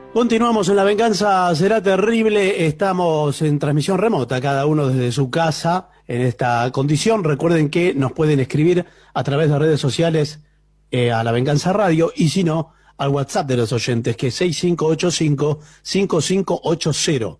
Continuamos en La Venganza Será Terrible. Estamos en transmisión remota, cada uno desde su casa en esta condición. Recuerden que nos pueden escribir a través de redes sociales a La Venganza Radio y si no, al WhatsApp de los oyentes, que es 6585-5580.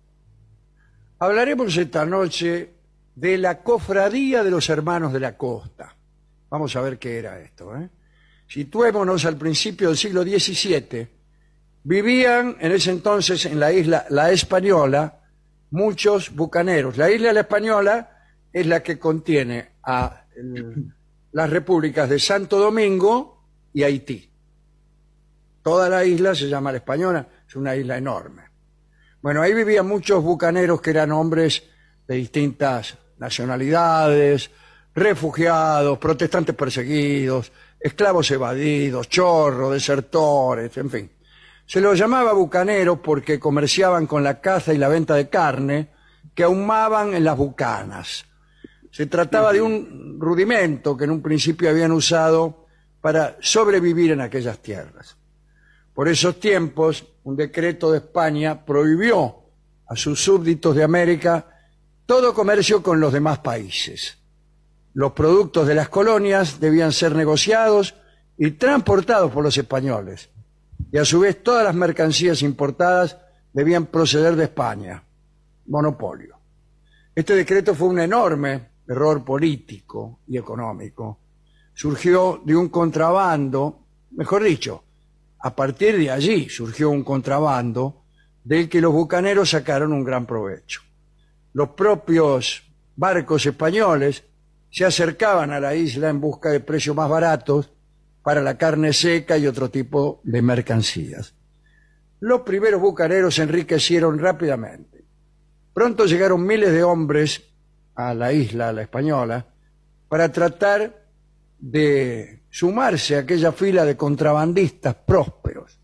Hablaremos esta noche de la Cofradía de los Hermanos de la Costa. Vamos a ver qué era esto, ¿eh? Situémonos al principio del siglo XVII. Vivían en ese entonces en la isla La Española muchos bucaneros. La isla La Española es la que contiene a las repúblicas de Santo Domingo y Haití. Toda la isla se llama La Española, es una isla enorme. Bueno, ahí vivían muchos bucaneros que eran hombres de distintas nacionalidades, refugiados, protestantes perseguidos, esclavos evadidos, chorros, desertores, en fin. Se los llamaba bucaneros porque comerciaban con la caza y la venta de carne que ahumaban en las bucanas. Se trataba de un rudimento que en un principio habían usado para sobrevivir en aquellas tierras. Por esos tiempos, un decreto de España prohibió a sus súbditos de América todo comercio con los demás países. Los productos de las colonias debían ser negociados y transportados por los españoles. Y a su vez todas las mercancías importadas debían proceder de España. Monopolio. Este decreto fue un enorme error político y económico. Surgió de un contrabando, mejor dicho, a partir de allí surgió un contrabando del que los bucaneros sacaron un gran provecho. Los propios barcos españoles se acercaban a la isla en busca de precios más baratos para la carne seca y otro tipo de mercancías. Los primeros bucaneros se enriquecieron rápidamente. Pronto llegaron miles de hombres a la isla, a La Española, para tratar de sumarse a aquella fila de contrabandistas prósperos.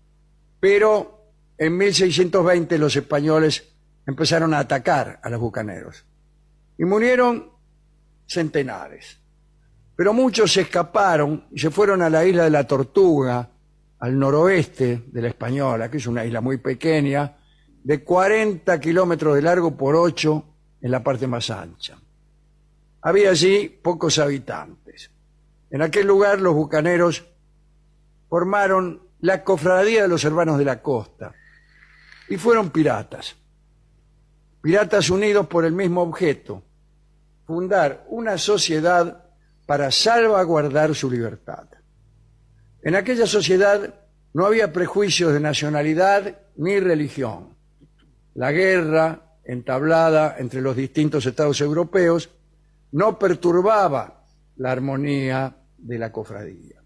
Pero en 1620 los españoles empezaron a atacar a los bucaneros y murieron centenares. Pero muchos se escaparon y se fueron a la isla de la Tortuga, al noroeste de La Española, que es una isla muy pequeña, de 40 kilómetros de largo por 8 en la parte más ancha. Había allí pocos habitantes. En aquel lugar los bucaneros formaron la Cofradía de los Hermanos de la Costa y fueron piratas. Piratas unidos por el mismo objeto, fundar una sociedad para salvaguardar su libertad. En aquella sociedad no había prejuicios de nacionalidad ni religión. La guerra entablada entre los distintos estados europeos no perturbaba la armonía de la cofradía.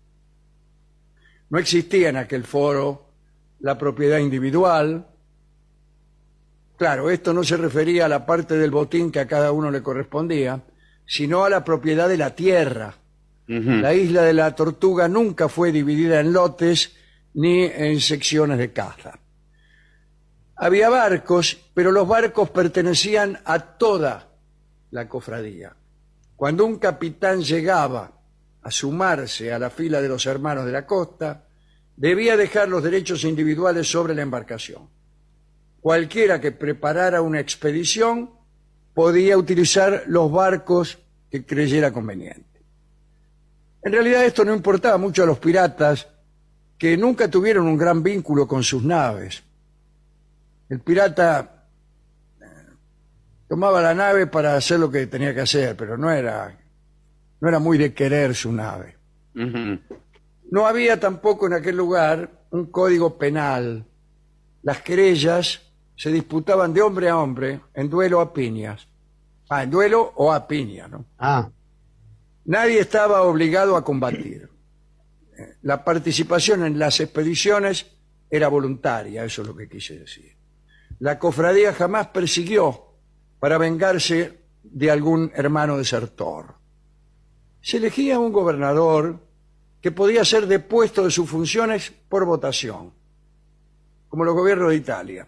No existía en aquel foro la propiedad individual. Claro, esto no se refería a la parte del botín que a cada uno le correspondía, sino a la propiedad de la tierra. La isla de la Tortuga nunca fue dividida en lotes ni en secciones de caza. Había barcos, pero los barcos pertenecían a toda la cofradía. Cuando un capitán llegaba a sumarse a la fila de los Hermanos de la Costa, debía dejar los derechos individuales sobre la embarcación. Cualquiera que preparara una expedición podía utilizar los barcos que creyera conveniente. En realidad esto no importaba mucho a los piratas, que nunca tuvieron un gran vínculo con sus naves. El pirata tomaba la nave para hacer lo que tenía que hacer, pero no era muy de querer su nave. No había tampoco en aquel lugar un código penal. Las querellas se disputaban de hombre a hombre en duelo a piñas. En duelo o a piña, ¿no? Nadie estaba obligado a combatir. La participación en las expediciones era voluntaria, eso es lo que quise decir. La cofradía jamás persiguió para vengarse de algún hermano desertor. Se elegía un gobernador que podía ser depuesto de sus funciones por votación, como los gobiernos de Italia.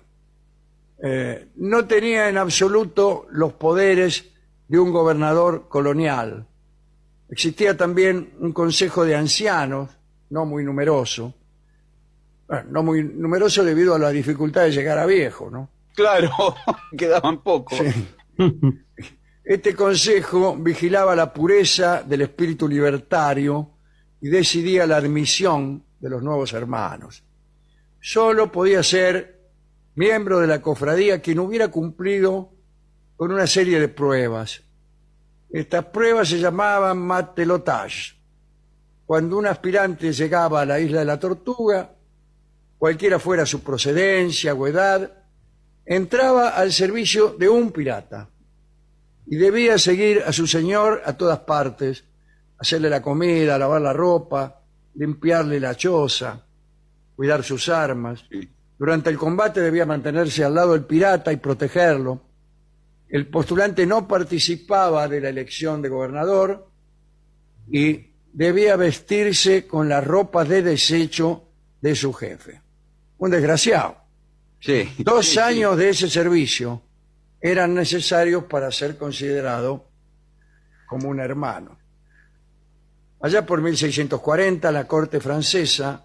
No tenía en absoluto los poderes de un gobernador colonial. Existía también un consejo de ancianos, no muy numeroso, Bueno, no muy numeroso debido a la dificultad de llegar a viejo, ¿no? Claro, quedaban pocos. Sí. Este consejo vigilaba la pureza del espíritu libertario y decidía la admisión de los nuevos hermanos. Solo podía ser miembro de la cofradía quien hubiera cumplido con una serie de pruebas. Estas pruebas se llamaban matelotage. Cuando un aspirante llegaba a la isla de la Tortuga, cualquiera fuera su procedencia o edad, entraba al servicio de un pirata y debía seguir a su señor a todas partes, hacerle la comida, lavar la ropa, limpiarle la choza, cuidar sus armas. Durante el combate debía mantenerse al lado del pirata y protegerlo. El postulante no participaba de la elección de gobernador y debía vestirse con las ropas de desecho de su jefe. Un desgraciado. Sí. 2 años de ese servicio eran necesarios para ser considerado como un hermano. Allá por 1640, en la corte francesa,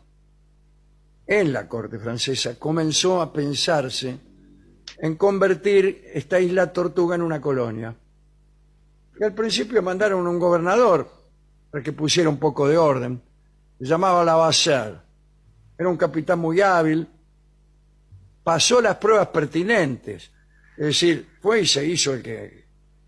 comenzó a pensarse en convertir esta isla Tortuga en una colonia. Y al principio mandaron un gobernador para que pusiera un poco de orden. Se llamaba Lavasseur. Era un capitán muy hábil. Pasó las pruebas pertinentes. Es decir, fue y se hizo el que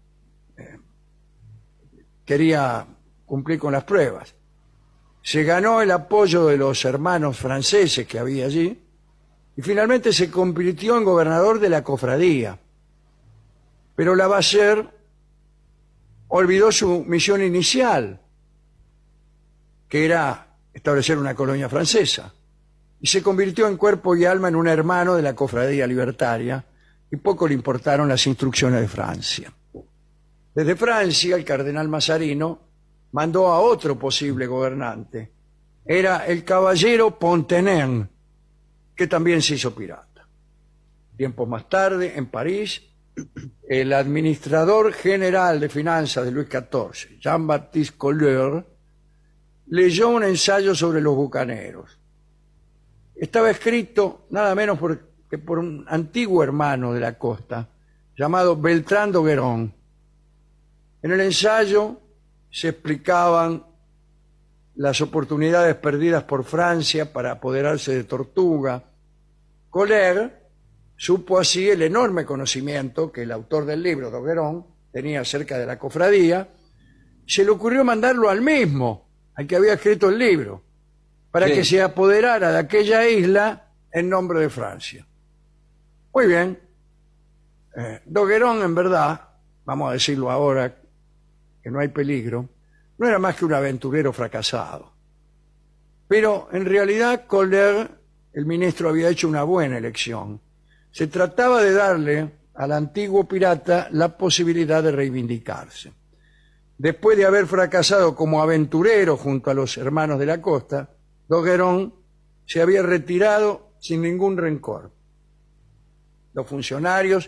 quería cumplir con las pruebas. Se ganó el apoyo de los hermanos franceses que había allí y finalmente se convirtió en gobernador de la cofradía. Pero Lavasseur olvidó su misión inicial, que era establecer una colonia francesa, y se convirtió en cuerpo y alma en un hermano de la cofradía libertaria, y poco le importaron las instrucciones de Francia. Desde Francia, el cardenal Mazarino mandó a otro posible gobernante. Era el caballero Pontenay, que también se hizo pirata. Tiempos más tarde, en París, el administrador general de finanzas de Luis XIV, Jean-Baptiste Colleur, leyó un ensayo sobre los bucaneros. Estaba escrito nada menos que por un antiguo hermano de la costa, llamado Beltrán d'Ogeron. En el ensayo se explicaban las oportunidades perdidas por Francia para apoderarse de Tortuga. Colleur supo así el enorme conocimiento que el autor del libro, d'Ogeron, tenía acerca de la cofradía. Se le ocurrió mandarlo al mismo, al que había escrito el libro, para que se apoderara de aquella isla en nombre de Francia. Muy bien. d'Ogeron, en verdad, vamos a decirlo ahora que no hay peligro, no era más que un aventurero fracasado. Pero en realidad Colleur, el ministro, había hecho una buena elección. Se trataba de darle al antiguo pirata la posibilidad de reivindicarse. Después de haber fracasado como aventurero junto a los hermanos de la costa, d'Ogeron se había retirado sin ningún rencor. Los funcionarios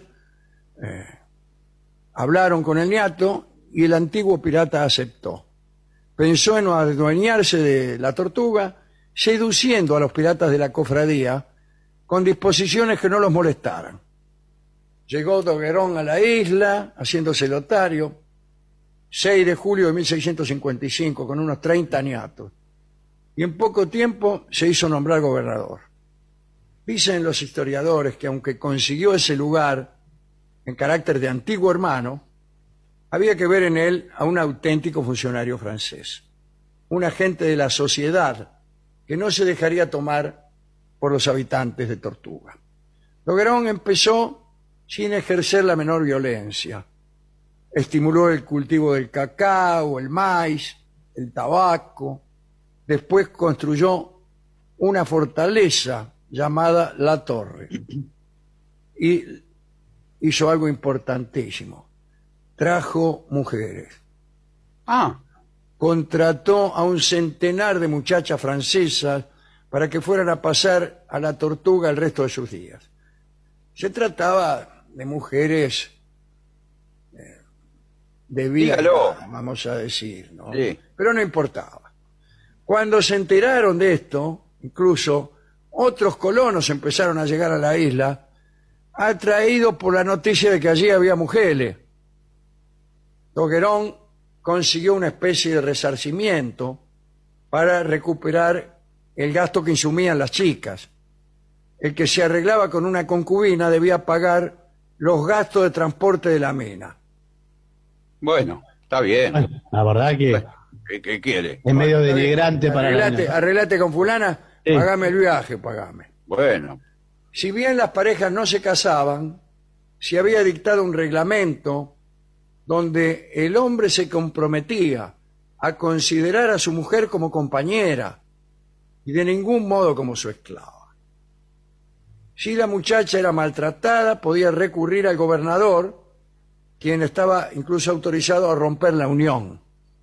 hablaron con el niato y el antiguo pirata aceptó. Pensó en adueñarse de la Tortuga, seduciendo a los piratas de la cofradía con disposiciones que no los molestaran. Llegó d'Ogeron a la isla, haciéndose lotario, 6 de julio de 1655, con unos 30 niatos, y en poco tiempo se hizo nombrar gobernador. Dicen los historiadores que aunque consiguió ese lugar en carácter de antiguo hermano, había que ver en él a un auténtico funcionario francés, un agente de la sociedad que no se dejaría tomar por los habitantes de Tortuga. d'Ogeron empezó sin ejercer la menor violencia. Estimuló el cultivo del cacao, el maíz, el tabaco. Después construyó una fortaleza llamada La Torre. Y hizo algo importantísimo. Trajo mujeres. Contrató a un centenar de muchachas francesas para que fueran a pasar a la Tortuga el resto de sus días. Se trataba de mujeres de vida, vamos a decir, ¿no? Sí. Pero no importaba. Cuando se enteraron de esto, incluso otros colonos empezaron a llegar a la isla, atraídos por la noticia de que allí había mujeres. D'Ogeron consiguió una especie de resarcimiento para recuperar el gasto que insumían las chicas. El que se arreglaba con una concubina debía pagar los gastos de transporte de la mina. Bueno, está bien. Bueno, la verdad que ¿Qué quiere? es medio denigrante para la mina. Arreglate con fulana, Sí. pagame el viaje, pagame. Bueno, Si bien las parejas no se casaban, se había dictado un reglamento donde el hombre se comprometía a considerar a su mujer como compañera y de ningún modo como su esclava. Si la muchacha era maltratada, podía recurrir al gobernador, quien estaba incluso autorizado a romper la unión.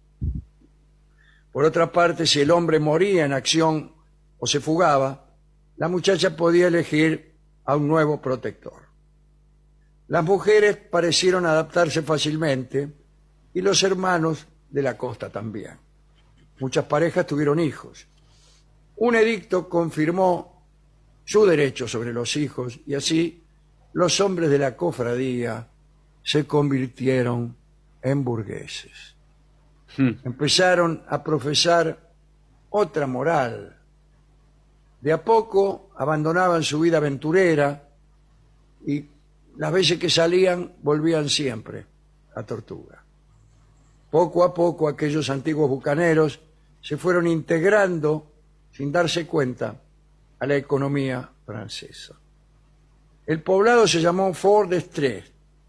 Por otra parte, si el hombre moría en acción o se fugaba, la muchacha podía elegir a un nuevo protector. Las mujeres parecieron adaptarse fácilmente y los hermanos de la costa también. Muchas parejas tuvieron hijos. Un edicto confirmó su derecho sobre los hijos y así los hombres de la cofradía se convirtieron en burgueses. Empezaron a profesar otra moral. De a poco abandonaban su vida aventurera y las veces que salían volvían siempre a Tortuga. Poco a poco aquellos antiguos bucaneros se fueron integrando sin darse cuenta a la economía francesa. El poblado se llamó Fort d'Estrées.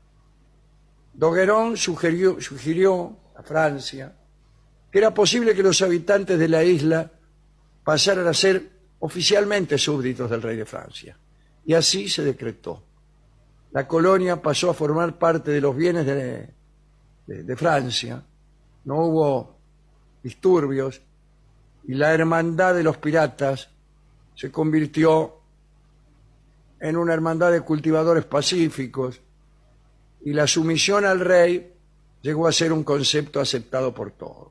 D'Ogeron sugirió a Francia que era posible que los habitantes de la isla pasaran a ser oficialmente súbditos del rey de Francia. Y así se decretó. La colonia pasó a formar parte de los bienes de Francia. No hubo disturbios y la hermandad de los piratas se convirtió en una hermandad de cultivadores pacíficos y la sumisión al rey llegó a ser un concepto aceptado por todos.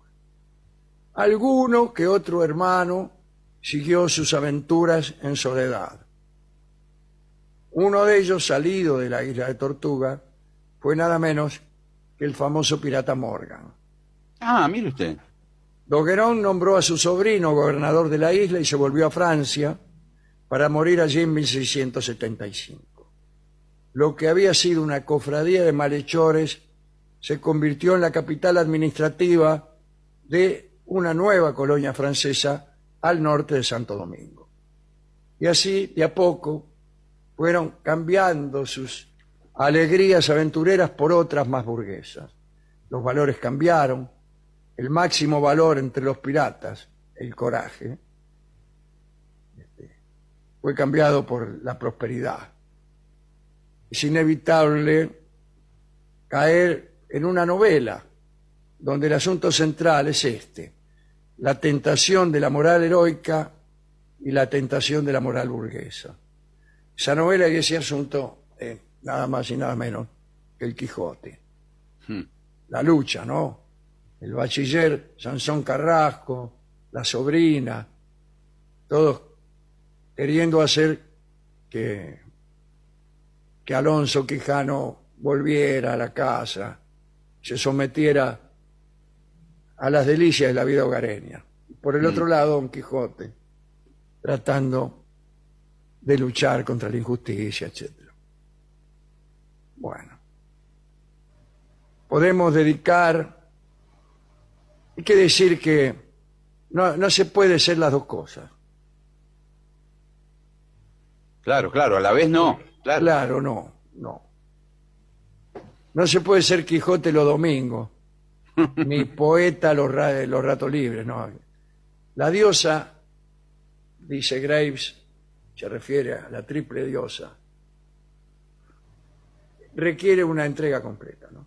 Alguno que otro hermano siguió sus aventuras en soledad. Uno de ellos, salido de la isla de Tortuga, fue nada menos que el famoso pirata Morgan. ah, mire usted. D'Ogeron nombró a su sobrino gobernador de la isla y se volvió a Francia para morir allí en 1675. Lo que había sido una cofradía de malhechores se convirtió en la capital administrativa de una nueva colonia francesa al norte de Santo Domingo. Y así, de a poco, fueron cambiando sus alegrías aventureras por otras más burguesas. Los valores cambiaron. El máximo valor entre los piratas, el coraje, fue cambiado por la prosperidad. Es inevitable caer en una novela donde el asunto central es este: la tentación de la moral heroica y la tentación de la moral burguesa. Esa novela y ese asunto es nada más y nada menos que el Quijote. La lucha, ¿no? El bachiller Sansón Carrasco, la sobrina, todos queriendo hacer que Alonso Quijano volviera a la casa, se sometiera a las delicias de la vida hogareña. Por el otro lado, Don Quijote, tratando de luchar contra la injusticia, etc. Bueno, podemos dedicar... Hay que decir que no se puede ser las dos cosas. Claro, claro, a la vez no. Claro, Claro, no. No se puede ser Quijote los domingos, ni poeta los ratos libres, no. La diosa, dice Graves, se refiere a la triple diosa, requiere una entrega completa, ¿no?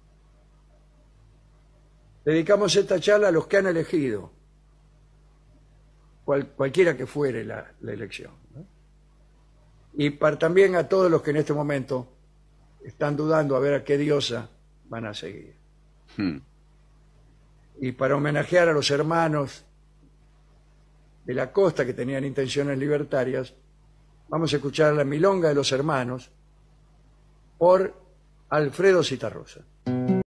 Dedicamos esta charla a los que han elegido, cualquiera que fuere la elección, ¿no? Y también a todos los que en este momento están dudando a ver a qué diosa van a seguir. Y para homenajear a los hermanos de la costa que tenían intenciones libertarias, vamos a escuchar la Milonga de los Hermanos por Alfredo Zitarrosa.